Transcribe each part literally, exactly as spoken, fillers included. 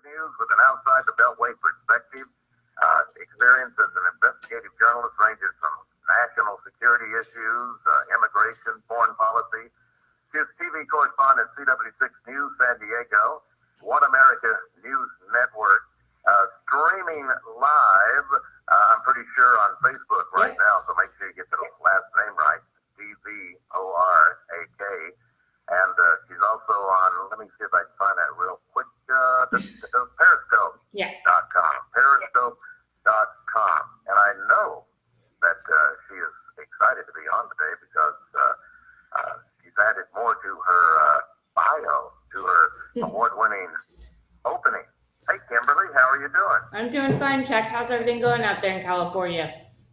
news with an outside the beltway perspective. Uh, experience as an investigative journalist ranges from national security issues, uh, immigration, foreign policy. She is T V correspondent at C W six News San Diego, One America News Network, uh, streaming live, uh, I'm pretty sure, on Facebook right now, so make sure you get the last name right, D V O R A K. And uh, she's also on, let me see if I can find that real quick, uh, the, the Periscope dot com. Yeah. Periscope dot com. And I know that uh, she is excited to be on today because uh, uh, she's added more to her uh, bio, to her award-winning opening. Hey, Kimberly, how are you doing? I'm doing fine, Chuck. How's everything going out there in California?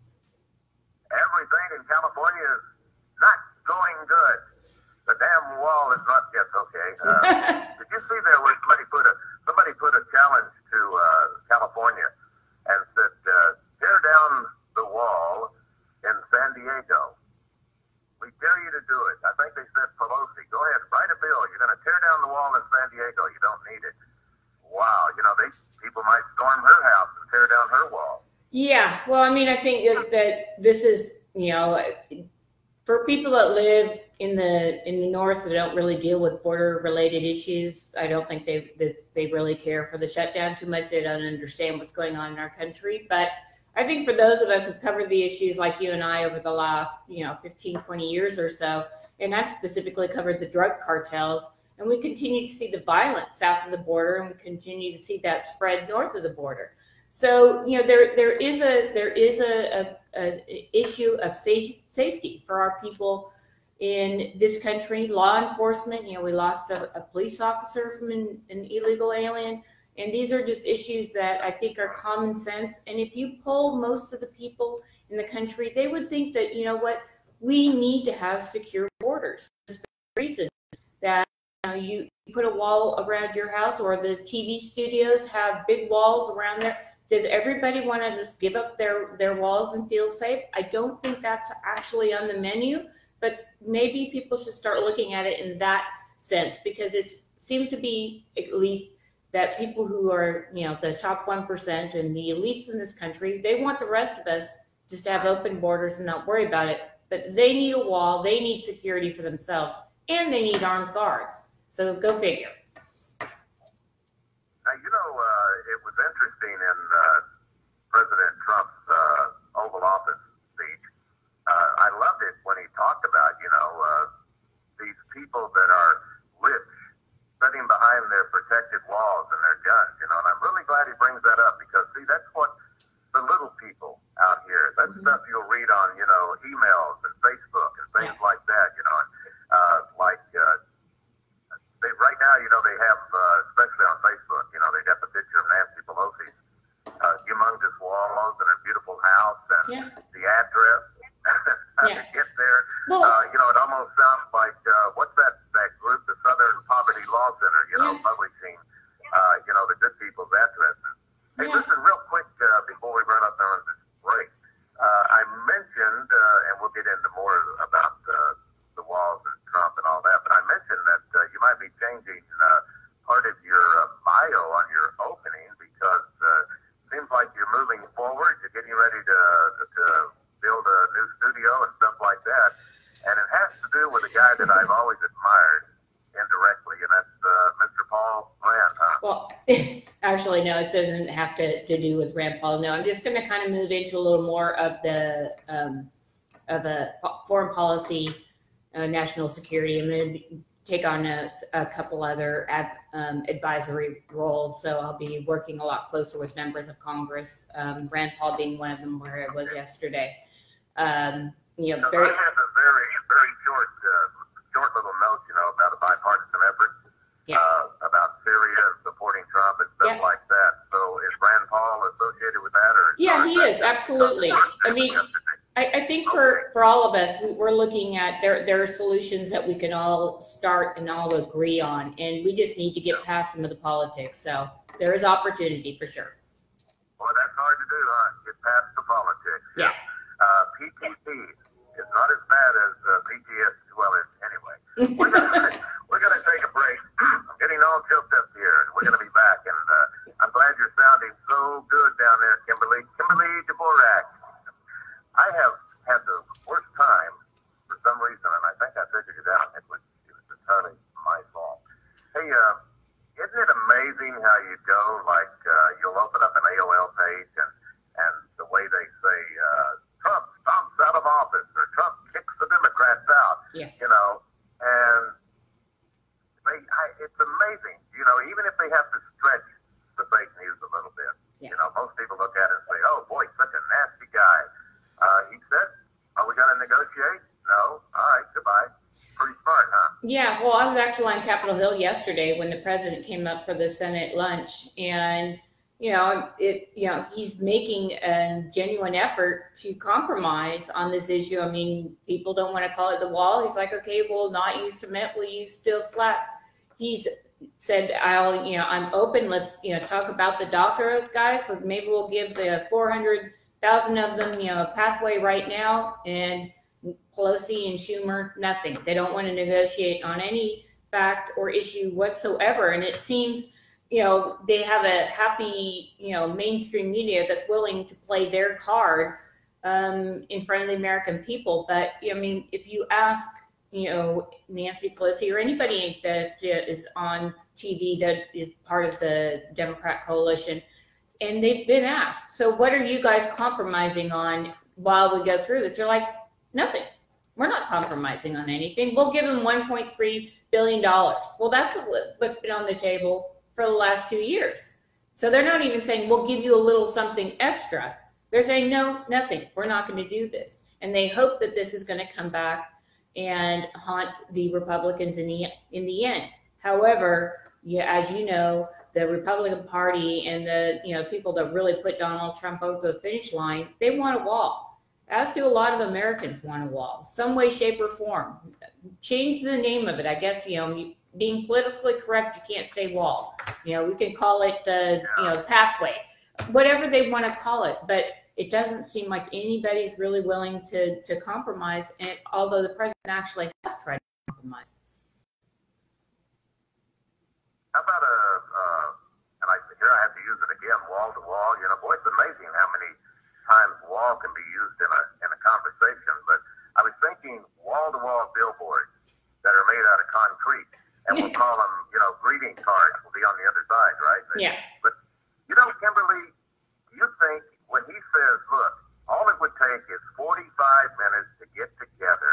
Everything in California is not going good. The damn wall is not yet okay. Uh, did you see there was somebody put a somebody put a challenge to uh, California and said uh, tear down the wall in San Diego. We dare you to do it. I think they said, Pelosi, go ahead, write a bill. You're going to tear down the wall in San Diego. You don't need it. Wow, you know, they people might storm her house and tear down her wall. Yeah, well, I mean, I think that this is, you know, for people that live in the in the north that don't really deal with border related issues, I don't think they they really care for the shutdown too much. They don't understand what's going on in our country. But I think for those of us who've covered the issues like you and I over the last, you know, fifteen, twenty years or so, and I've specifically covered the drug cartels, and we continue to see the violence south of the border, and we continue to see that spread north of the border. So, you know, there there is a there is a, a, a issue of safe, safety for our people in this country. Law enforcement, you know, we lost a, a police officer from an, an illegal alien, and these are just issues that I think are common sense. And if you poll most of the people in the country, they would think that, you know what, we need to have secure borders for this reason, that you know, you put a wall around your house, or the T V studios have big walls around there. Does everybody want to just give up their, their walls and feel safe? I don't think that's actually on the menu, but maybe people should start looking at it in that sense, because it seems to be, at least, that people who are, you know, the top one percent and the elites in this country, they want the rest of us just to have open borders and not worry about it. But they need a wall, they need security for themselves, and they need armed guards. So go figure. Now, you know, uh, it was interesting in uh, President Trump's uh, Oval Office speech. Uh, I loved it when he talked about, you know, uh, these people that are rich sitting behind their protected walls and their guns, you know, and I'm really glad he brings that up, because, see, that's what the little people out here, that mm-hmm. stuff you'll read on, you know, emails and Facebook and things yeah. like that, you know, uh, like, uh, they, right now, you know, they have, uh, especially on Facebook, you know, they got the picture of Nancy Pelosi's uh, humongous walls and her beautiful house and yeah. the address, how yeah. to get there. Well, uh, you know, it almost sounds like, uh, what's that, that group, the Southern Poverty Law Center, you know, yeah. publishing, uh, you know, the good people's addresses. Hey, yeah. listen, real quick, uh, before we run up there on this break, uh, I mentioned, uh, and we'll get into more about uh, the walls and Trump and all that, but I mentioned that uh, you might be changing uh, part of your uh, bio on your opening, because uh, it seems like you're moving forward, you're getting ready to, to build a new studio and stuff like that, and it has to do with a guy that I've always admired indirectly, and that's uh, Mister Paul Rand, huh? Well, actually, no, it doesn't have to, to do with Rand Paul. No, I'm just going to kind of move into a little more of the um, of a foreign policy, uh, national security. I'm going to take on a, a couple other ad, um, advisory roles, so I'll be working a lot closer with members of Congress. Um, Rand Paul being one of them, where I was yesterday. Um, you know, very. I have a very, very short, uh, short little note, you know, about a bipartisan effort. Yeah. Uh, about Syria and supporting Trump and stuff yeah. like that. So is Rand Paul associated with that? Or yeah, he is, absolutely. I mean, I, I think for, for all of us, we're looking at, there, there are solutions that we can all start and all agree on, and we just need to get past some of the politics. So there is opportunity for sure. Well, that's hard to do, huh? Get past the politics. Yeah. Uh, P T P is not as bad as uh, P T S D. Well, anyway, we're gonna, we're gonna take a break. I'm getting all choked up here, and we're gonna be back in uh, know, and they, I, it's amazing, you know, even if they have to stretch the fake news a little bit, yeah. you know, most people look at it and say, oh boy, such a nasty guy. Uh, he said, are we going to negotiate? No. All right, goodbye. Pretty smart, huh? Yeah, well, I was actually on Capitol Hill yesterday when the president came up for the Senate lunch, and you know, it, you know, he's making a genuine effort to compromise on this issue. I mean, people don't want to call it the wall. He's like, okay, we'll not use cement, we'll use steel slats. He's said, I'll, you know, I'm open. Let's, you know, talk about the DACA guys. So maybe we'll give the four hundred thousand of them, you know, a pathway right now. And Pelosi and Schumer, nothing. They don't want to negotiate on any fact or issue whatsoever. And it seems, you know, they have a happy, you know, mainstream media that's willing to play their card um, in front of the American people. But, I mean, if you ask, you know, Nancy Pelosi or anybody that is on T V that is part of the Democrat coalition, and they've been asked, so what are you guys compromising on while we go through this? They're like, nothing. We're not compromising on anything. We'll give them one point three billion dollars. Well, that's what, what's been on the table for the last two years. So they're not even saying, we'll give you a little something extra. They're saying, no, nothing. We're not going to do this. And they hope that this is going to come back and haunt the Republicans in the, in the end. However, yeah, as you know, the Republican Party and the, you know, people that really put Donald Trump over the finish line, they want a wall. As do a lot of Americans want a wall, some way, shape, or form. Change the name of it. I guess, you know, being politically correct, you can't say wall. You know, we can call it the, you know, pathway, whatever they want to call it. But it doesn't seem like anybody's really willing to, to compromise. And although the president actually has tried to compromise. How about a, uh, and I, here I have to use it again, wall to wall. You know, boy, it's amazing how many times wall can be used in a in a conversation. But I was thinking wall to wall billboards that are made out of concrete, and we'll call them, you know, greeting cards will be on the other side, right? Yeah. But you know, Kimberly, you think when he says, look, all it would take is forty-five minutes to get together,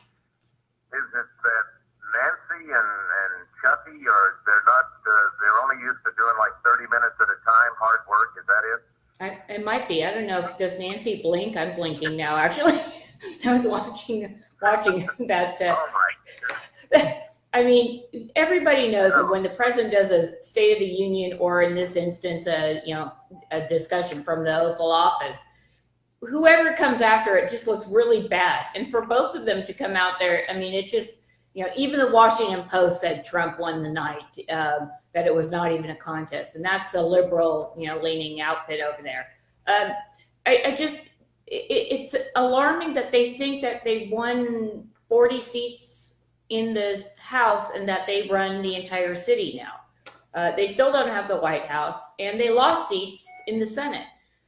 is it that Nancy and, and Chucky are, they're not, uh, they're only used to doing like thirty minutes at a time, hard work, is that it? I, it might be. I don't know if does Nancy blink. I'm blinking now. Actually, I was watching watching that. Uh, oh my! I mean, everybody knows that when the president does a State of the Union, or in this instance, a you know a discussion from the Oval Office, whoever comes after it just looks really bad. And for both of them to come out there, I mean, it just you know even the Washington Post said Trump won the night. Um, that it was not even a contest. And that's a liberal, you know, leaning outfit over there. Um, I, I just, it, it's alarming that they think that they won forty seats in the House and that they run the entire city now. Uh, they still don't have the White House, and they lost seats in the Senate.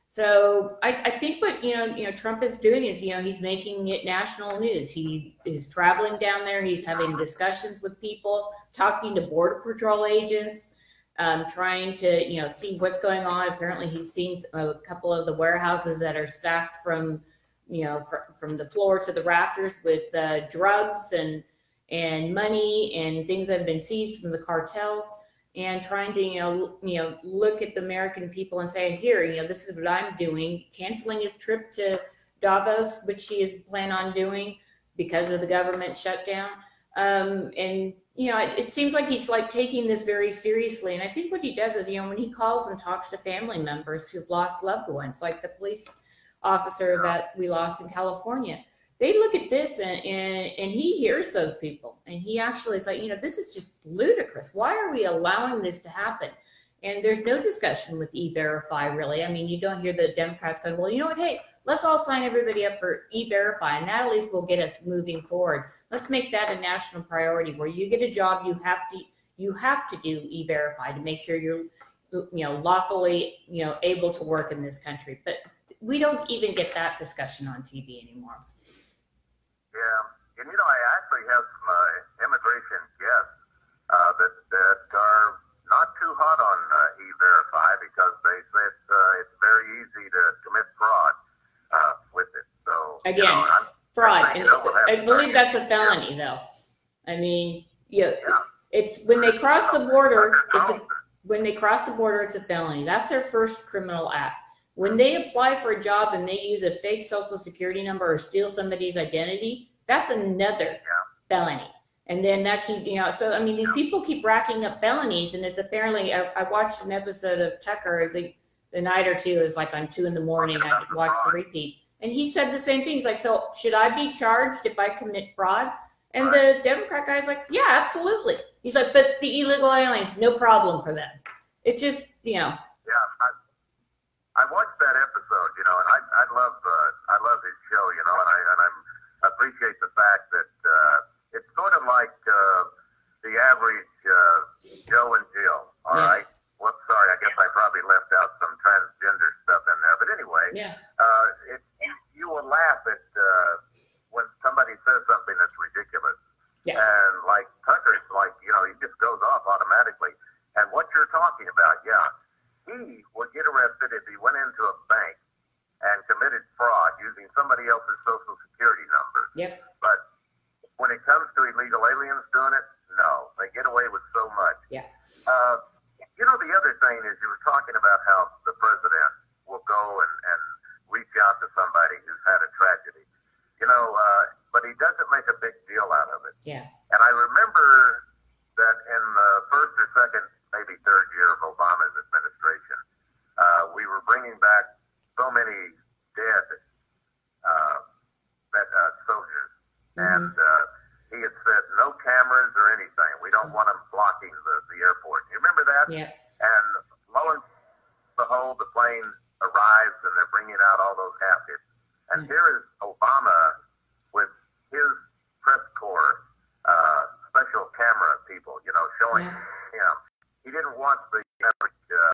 So I, I think what, you know, you know, Trump is doing is, you know, he's making it national news. He is traveling down there. He's having discussions with people, talking to Border Patrol agents, um, trying to, you know, see what's going on. Apparently he's seen a couple of the warehouses that are stacked from, you know, fr- from the floor to the rafters with uh, drugs and, and money and things that have been seized from the cartels. And trying to, you know, you know, look at the American people and say, here, you know, this is what I'm doing. Canceling his trip to Davos, which he is planning on doing because of the government shutdown. Um, and, you know, it, it seems like he's like taking this very seriously. And I think what he does is, you know, when he calls and talks to family members who've lost loved ones, like the police officer that we lost in California, they look at this and, and, and he hears those people, and he actually is like, you know, this is just ludicrous. Why are we allowing this to happen? And there's no discussion with E-Verify, really. I mean, you don't hear the Democrats going, well, you know what, hey, let's all sign everybody up for E-Verify, and that at least will get us moving forward. Let's make that a national priority. Where you get a job, you have to you have to do E-Verify to make sure you're, you know, lawfully, you know, able to work in this country. But we don't even get that discussion on T V anymore. Yeah, and you know, I actually have some uh, immigration guests uh, that that are not too hot on uh, E-Verify because they say it's uh, it's very easy to commit fraud uh, with it. So again, you know, I'm, fraud. I'm thinking, And I believe that's a felony, though. I mean, you know, Yeah. it's when they cross the border, it's a, when they cross the border, it's a felony. That's their first criminal act. When they apply for a job and they use a fake social security number or steal somebody's identity, that's another Yeah. felony. And then that keep, you know, so I mean, these people keep racking up felonies, and it's apparently, I, I watched an episode of Tucker, I think the night or two, it was like on two in the morning, I watched the repeat. And he said the same thing. He's like, so should I be charged if I commit fraud? And the Democrat guy's like, yeah, absolutely. He's like, but the illegal aliens, no problem for them. It just, you know. Yeah, I, I watched that episode, you know, and I, I love, uh, I love his show, you know, and I, and I'm appreciate the fact that uh, it's sort of like uh, the average uh, Joe and Jill. All Yeah. right. Well, sorry, I guess I probably left out some transgender stuff in there, but anyway, Yeah. uh, it, you, you will laugh at uh, when somebody says something that's ridiculous. Yeah. And like Tucker's like, you know, he just goes off automatically. And what you're talking about, yeah, he would get arrested if he went into a bank and committed fraud using somebody else's social security number. Yep. But when it comes to illegal aliens doing it, no, they get away with so much. Yeah. Uh, you know, the other thing is you were talking about how the president will go and, and reach out to somebody who's had a tragedy. You know, uh, but he doesn't make a big deal out of it. Yeah. And I remember that in the first or second, maybe third year of Obama's administration, uh, we were bringing back so many dead uh, that, uh, soldiers. Mhm. And uh, he had said, no cameras or anything. We don't want them blocking the, the airport. You remember that? Yeah. And lo and behold, the plane arrives and they're bringing out all those caskets. And Mm. here is Obama with his press corps, uh, special camera people, you know, showing Yeah. him. He didn't want the average uh,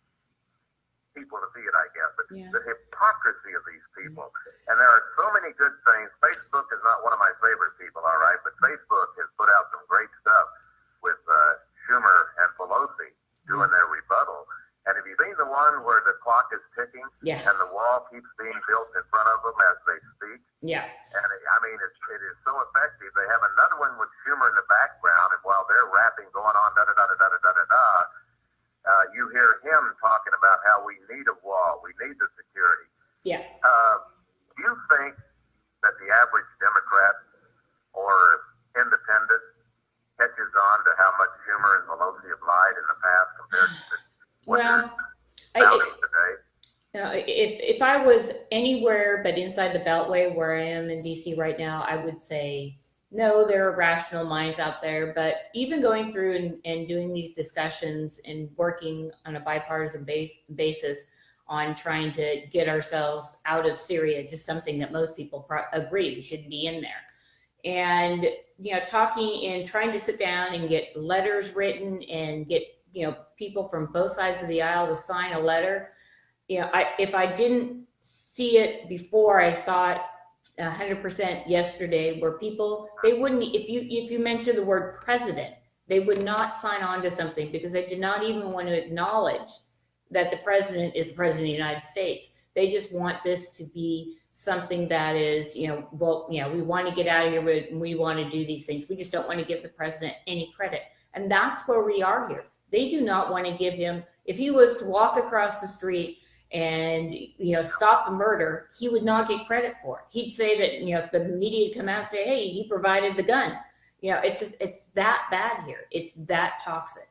people to see it, I guess. But Yeah. the hypocrisy of these people. And there are so many good things. Facebook is not one of my favorite people, all right? But Facebook has put out some great stuff with uh, Schumer and Pelosi doing their rebuttal. And have you seen the one where the clock is ticking Yeah. and the wall keeps being built in front of them as they speak? Yeah. And it, I mean, it's, it is so effective. They have another one with Schumer in the background, and while they're rapping, going on, da da da da da da da da, uh, you hear him talking about how we need a wall, we need the security. Yeah. Uh, do you think that the average Democrat or independent catches on to how much Schumer and Pelosi have lied in the past compared to what Well, they're I, spouting today? Now, if if I was anywhere but inside the Beltway, where I am in D C right now, I would say no, there are rational minds out there. But even going through and, and doing these discussions and working on a bipartisan base, basis on trying to get ourselves out of Syria, just something that most people pro- agree we shouldn't be in there. And, you know, talking and trying to sit down and get letters written and get, you know, people from both sides of the aisle to sign a letter. You know, I, if I didn't see it before, I saw it one hundred percent yesterday, where people, they wouldn't, if you if you mention the word president, they would not sign on to something because they did not even want to acknowledge that the president is the president of the United States. They just want this to be something that is, you know, well, you know, we want to get out of here, but we want to do these things. We just don't want to give the president any credit. And that's where we are here. They do not want to give him, if he was to walk across the street and, you know, stop a murder, he would not get credit for it. He'd say that, you know, if the media would come out and say, hey, he provided the gun. You know, it's just, it's that bad here. It's that toxic.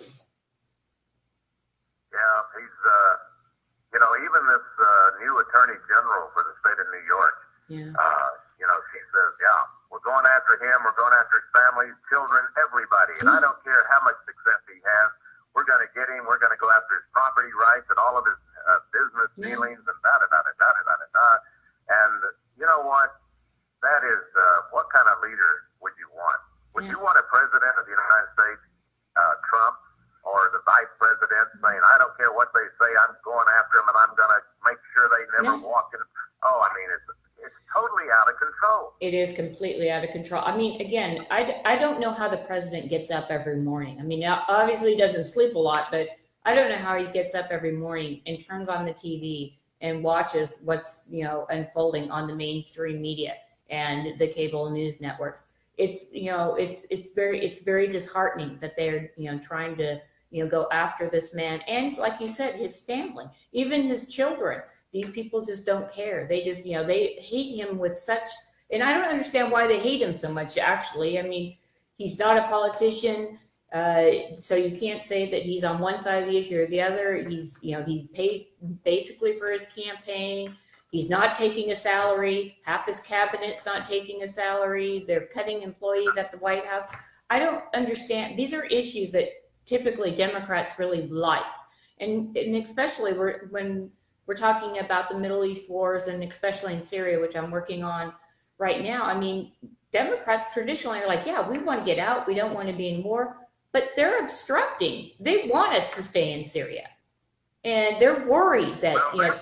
Yeah, he's, uh, you know, even this uh, new attorney general for the state of New York, Yeah. uh, you know, she says, yeah, we're going after him, we're going after his family, his children, everybody. And I don't care how much success he has, we're going to get him, we're going to go after his property rights and all of his uh, business Yeah. dealings and da da da da da da da da. And you know what? That is, uh, what kind of leader would you want? Would Yeah. you want a president of the United States, uh, Trump, or the vice president saying, I don't care what they say, I'm going after them and I'm going to make sure they never Yeah. walk in. Oh, I mean, it's it's totally out of control. It is completely out of control. I mean, again, I, I don't know how the president gets up every morning. I mean, now obviously he doesn't sleep a lot, but I don't know how he gets up every morning and turns on the T V and watches what's, you know, unfolding on the mainstream media and the cable news networks. it's, you know, it's, it's very, it's very disheartening that they're, you know, trying to, you know, go after this man. And like you said, his family, even his children, these people just don't care. They just, you know, they hate him with such, and I don't understand why they hate him so much, actually. I mean, he's not a politician. Uh, so you can't say that he's on one side of the issue or the other. He's, you know, he's paid basically for his campaign. He's not taking a salary. Half his cabinet's not taking a salary. They're cutting employees at the White House. I don't understand. These are issues that typically Democrats really like. And, and especially we're, when we're talking about the Middle East wars, and especially in Syria, which I'm working on right now. I mean, Democrats traditionally are like, yeah, we want to get out. We don't want to be in war. But they're obstructing. They want us to stay in Syria. And they're worried that, well, you know,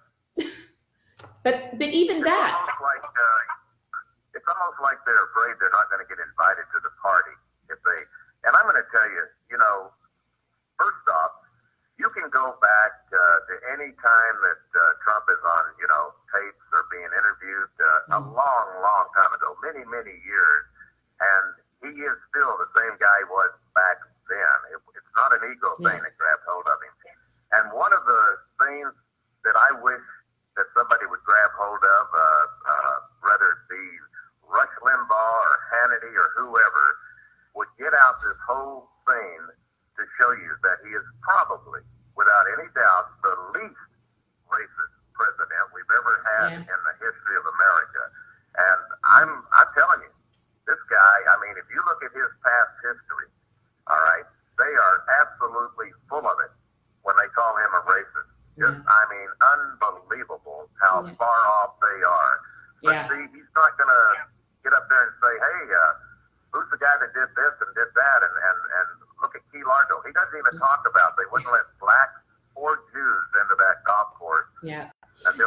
But but even it's that. Almost like, uh, it's almost like they're afraid they're not going to get invited to the party if they. And I'm going to tell you, you know, first off, you can go back uh, to any time that uh, Trump is on, you know, tapes or being interviewed uh, mm. a long, long time ago, many, many years, and he is still the same guy he was back then. It, it's not an ego yeah. thing that grabbed hold of him. And one of the things that I wish that somebody would grab hold of, uh, uh, whether it be Rush Limbaugh or Hannity or whoever, would get out this whole thing to show you that he is probably, without any doubt, the least racist president we've ever had yeah. in the history of America. And I'm, I'm telling you, this guy, I mean, if you look at his past history, all right, they are absolutely full of it when they call him a racist. Just, yeah. I mean, unbelievable how yeah. far off they are. But yeah. see, he's not going to get up there and say, hey, uh, who's the guy that did this and did that? And, and, and look at Key Largo. He doesn't even talk about they wouldn't let blacks or Jews into that golf course. Yeah. Until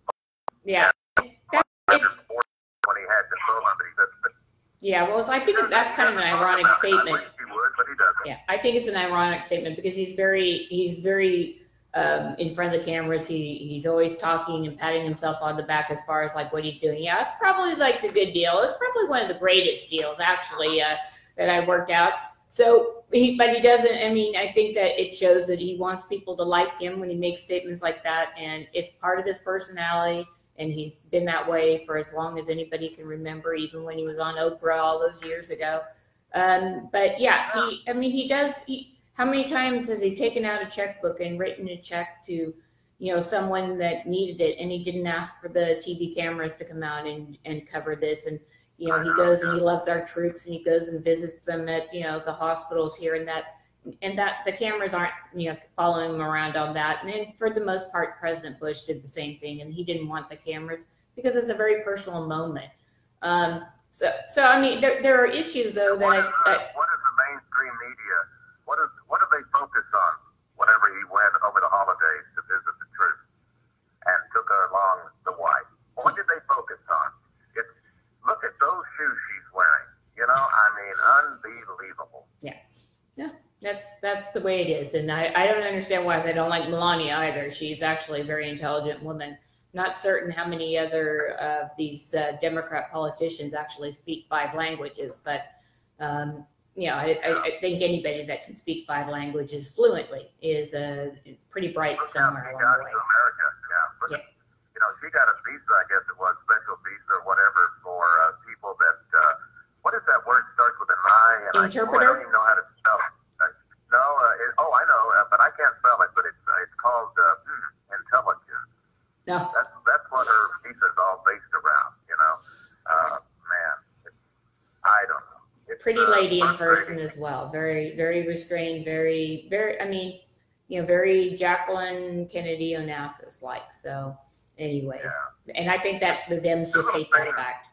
yeah. That, it, when he had to throw him, but he doesn't. Yeah, well, it's, I think that's kind of an ironic statement. I wish he would, but he doesn't. Yeah, I think it's an ironic statement because he's very, he's very, Um, in front of the cameras. He he's always talking and patting himself on the back as far as like what he's doing. Yeah, it's probably like a good deal. It's probably one of the greatest deals actually uh, that I worked out. So he, but he doesn't. I mean, I think that it shows that he wants people to like him when he makes statements like that, and it's part of his personality. And he's been that way for as long as anybody can remember, even when he was on Oprah all those years ago. Um, but yeah, he. I mean, he does. He, How many times has he taken out a checkbook and written a check to, you know, someone that needed it, and he didn't ask for the T V cameras to come out and, and cover this? And, you know, he goes and he loves our troops, and he goes and visits them at, you know, the hospitals here and that, and that the cameras aren't, you know, following him around on that. And then for the most part, President Bush did the same thing, and he didn't want the cameras because it's a very personal moment. Um, so, so I mean, there, there are issues though that I, I what is the mainstream media? What is what do they focus on whenever he went over the holidays to visit the troops and took along the wife? What did they focus on? It's look at those shoes she's wearing. You know, I mean, unbelievable. Yeah, yeah, that's that's the way it is, and I I don't understand why they don't like Melania either. She's actually a very intelligent woman. Not certain how many other of these uh, Democrat politicians actually speak five languages, but. Um, You know, I, I think anybody that can speak five languages fluently is uh, pretty bright Look somewhere how she along got the way. to America. Yeah. Look Yeah. at, you know, she got a visa, I guess it was, special visa or whatever for uh, people that, uh, what is that word starts with an I? And Interpreter? I, oh, I don't even know how to spell it. Uh, no, uh, it, oh, I know, uh, but I can't spell it, but it's, uh, it's called uh, hmm, intelligence. No. That's, that's what her visa is all based around, you know. Uh, man, it's, I don't know. Pretty lady in person as well. Very, very restrained, very, very, I mean, you know, very Jacqueline Kennedy Onassis like. So anyways, yeah. And I think that the Dems just hate that fact.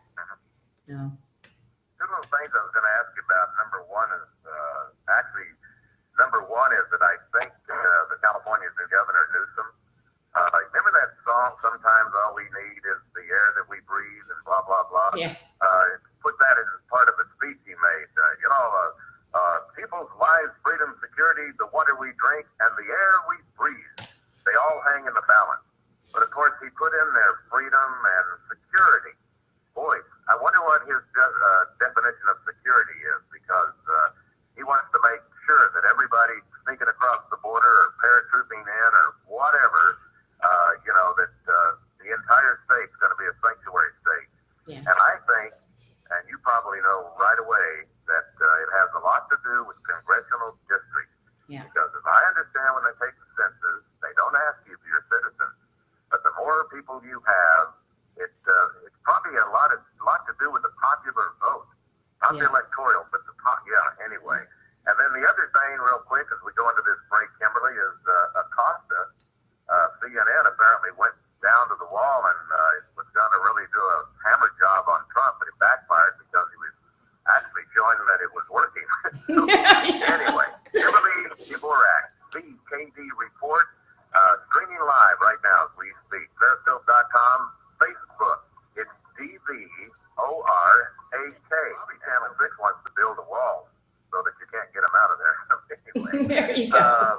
No. Two little things I was going to ask you about. Number one is, uh, actually, number one is that I think uh, the California's new governor, Newsom, uh, remember that song, Sometimes All We Need Is the Air That We Breathe and blah, blah, blah? Yeah. Uh, put that in part of a speech he made. Uh, you know, uh, uh, people's lives, freedom, security, the water we drink, and the air we breathe, they all hang in the balance. But of course, he put in there freedom and security. Boy, I wonder what his uh, definition of security is, because uh, he wants to make sure that everybody sneaking across the border or paratrooping in or whatever, uh, you know, that uh, the entire state's going to be a sanctuary state. Yeah. And I think, and you probably know right away, that uh, it has a lot to do with congressional districts. Yeah. Because as I understand, when they take the census, they don't ask you if you're a citizen. But the more people you have, it uh, it's probably a lot of lot to do with the popular vote, not Yeah. the electoral, but the pop. Yeah. Anyway, and then the other thing, real quick, as we go into this break, Kimberly, is uh, Acosta, uh, C N N apparently went down to the wall and uh, was going to really do a hammer job on Trump, but it backfired because he was actually showing that it was working. So, anyway, Kimberly Dvorak, the K D Report, uh, streaming live right now as we speak. Periscope dot com, Facebook. It's D V O R A K. Channel six wants to build a wall so that you can't get them out of there. Anyway, There you go. uh,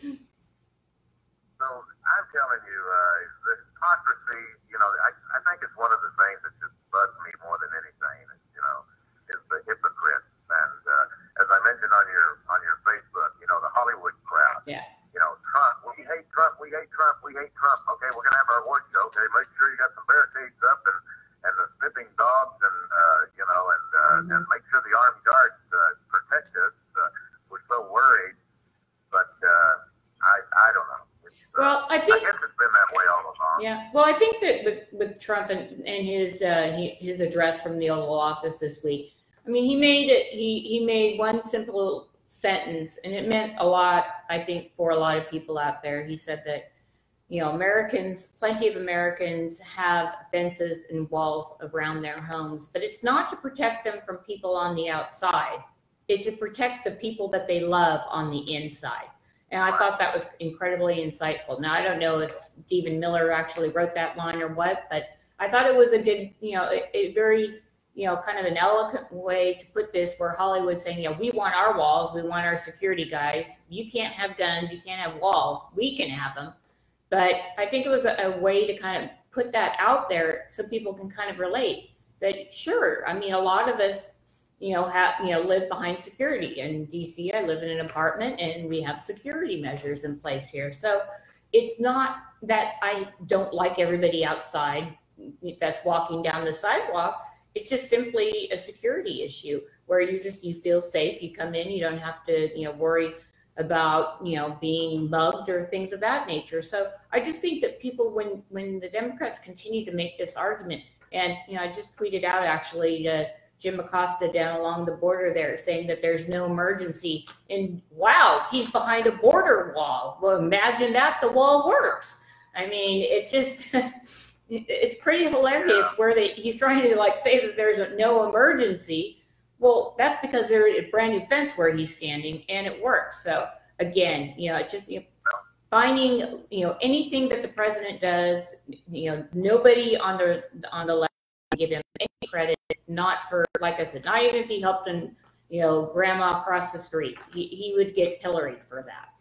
so I'm telling you, uh, the hypocrisy, you know, I, I think it's one of the things that just bugs me more than anything, you know, is the hypocrites. And uh, as I mentioned on your on your Facebook, you know, the Hollywood crowd. Yeah. You know, Trump, we hate Trump, we hate Trump, we hate Trump. Okay, we're going to have our award show. Okay, make sure you got some barricades up and, and the sniffing dogs and, uh, you know, and uh, Mhm. and make sure the armed guards uh, protect us. Uh, we're so worried. But uh, I, I don't know. It's, uh, Well, I I think. guess it's been that way all along. Yeah, well, I think that with, with Trump and, and his uh, he, his address from the Oval Office this week, I mean, he made it. He he made one simple sentence, and it meant a lot. I think for a lot of people out there, he said that, you know, Americans, plenty of Americans have fences and walls around their homes, but it's not to protect them from people on the outside. It's to protect the people that they love on the inside. And I thought that was incredibly insightful. Now, I don't know if Stephen Miller actually wrote that line or what, but I thought it was a good, you know, a, a very, you know, kind of an eloquent way to put this, where Hollywood's saying, yeah, we want our walls, we want our security guys. You can't have guns, you can't have walls, we can have them. But I think it was a, a way to kind of put that out there so people can kind of relate that, sure, I mean, a lot of us, you know, have, you know, live behind security. In D C, I live in an apartment and we have security measures in place here. So it's not that I don't like everybody outside that's walking down the sidewalk. It's just simply a security issue where you just, you feel safe. You come in, you don't have to, you know, worry about, you know, being mugged or things of that nature. So I just think that people, when, when the Democrats continue to make this argument, and, you know, I just tweeted out actually to Jim Acosta down along the border there saying that there's no emergency, and wow, he's behind a border wall. Well, imagine that the wall works. I mean, it just, it's pretty hilarious where they, he's trying to like say that there's a, no emergency. Well, that's because there's a brand new fence where he's standing and it works. So again, you know, it's just, you know, finding, you know, anything that the president does, you know, nobody on the, on the left give him any credit, not for, like I said, not even if he helped him, you know, grandma across the street. He, he would get pilloried for that.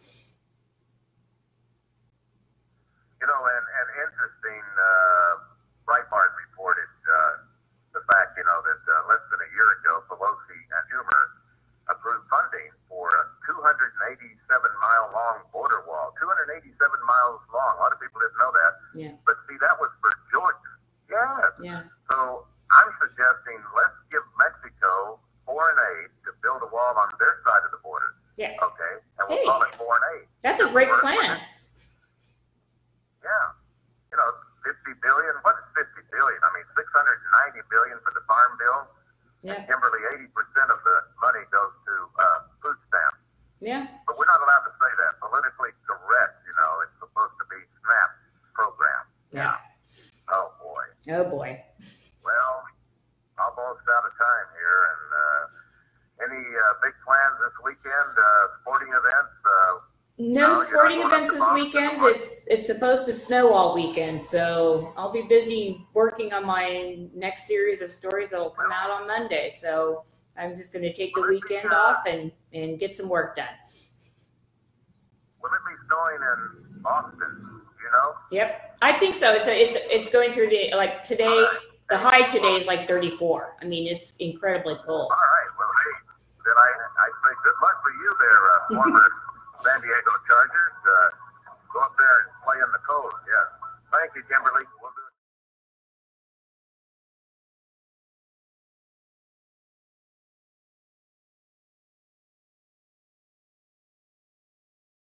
You know, and, and interesting, uh, Breitbart reported uh, the fact, you know, that uh, less than a year ago, Pelosi and Schumer approved funding for a two hundred eighty-seven mile long border wall. two hundred eighty-seven miles long. A lot of people didn't know that. Yeah. But see, that was for Georgia. Yes. Yeah. So I'm suggesting let's give Mexico foreign aid to build a wall on their side of the border. Yeah. Okay. And we'll Hey. call it foreign aid. That's a great plan. Yeah. You know, fifty billion. What is fifty billion? I mean, six hundred ninety billion for the farm bill. Yeah. And Kimberly, eighty percent of the money goes to uh, food stamps. Yeah. But we're not allowed to say that. Politically correct, you know, it's supposed to be SNAP program. Yeah. Oh, boy. Oh boy. Well, almost out of time here. And uh, any uh, big plans this weekend? Uh, sporting events? Uh, No No, you're sporting not going events up to this Boston weekend. tomorrow? It's it's supposed to snow all weekend, so I'll be busy working on my next series of stories that will come out on Monday. So I'm just going to take the weekend off and and get some work done. will it be snowing in Boston? You know? Yep, I think so. It's a, it's it's going through the like today. the high today is like thirty-four. I mean, it's incredibly cold. All right. Well, hey, then I, I say good luck for you there, uh, former San Diego Chargers. Uh, go up there and play in the cold. Yeah. Thank you, Kimberly. We'll do